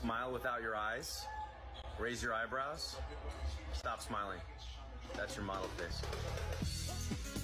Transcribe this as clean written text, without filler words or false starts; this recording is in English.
Smile without your eyes. Raise your eyebrows. Stop smiling. That's your model face.